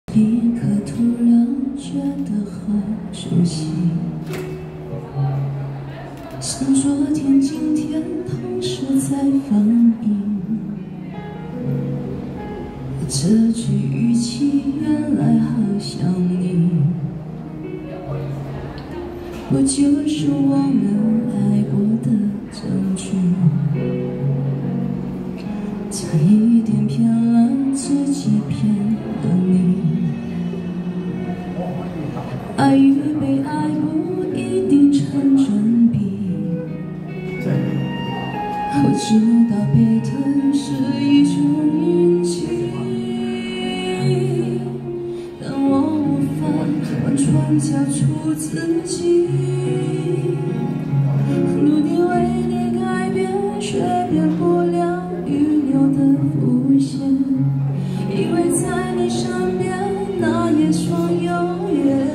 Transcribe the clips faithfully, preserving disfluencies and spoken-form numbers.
一刻突然觉得好熟悉，像昨天、今天同时在放映。这句语气原来好像你，不就是我们爱过的证据？差一点骗了自己，骗了你。爱与被爱不一定成正比，我知道被疼是一种运气，但我无法完全交出自己，努力为你改变，却变不了预留的伏线，以为在你身边那也算永远，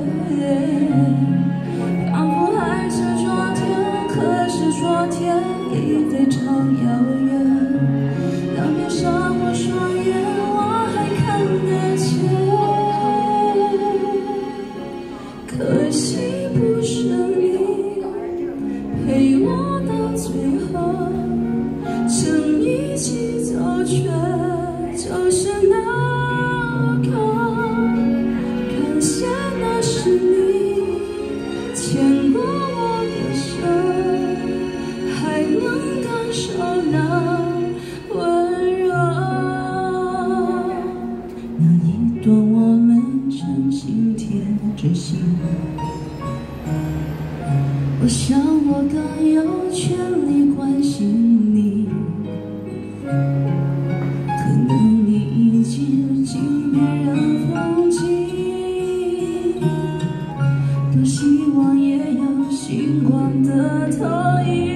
仿佛还是昨天，可是昨天已非常遥远。当闭上我双眼，我还看得见，可惜不是你陪我到最后，曾一起走却就是那个，感谢那是你牵过我的手，还能感受那温柔。那一段我们真心贴着心，我想我更有权利关心你，可能你已经经别人风景，多希望也有星光的投影，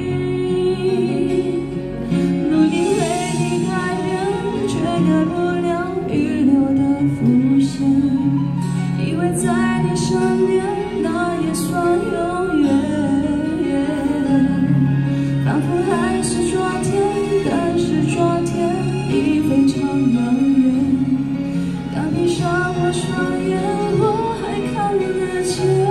努力为你改变，却改不了预留的伏线，以为在你身边那也算永远，仿佛还是昨天，但是昨天已非常遥远。刚闭上我双眼，我还看得见，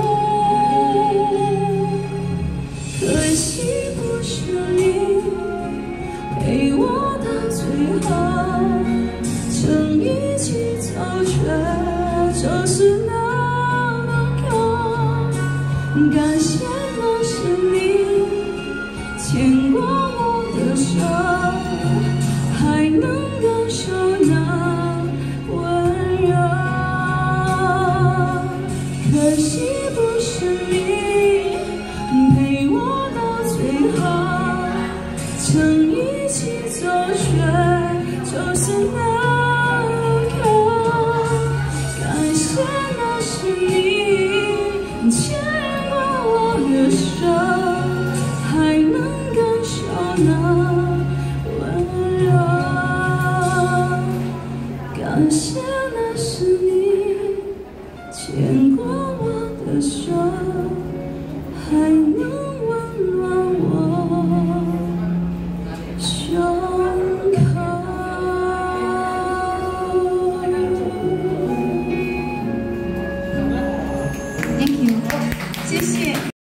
可惜不是你陪我到最后，曾一起走却就是那么久，感谢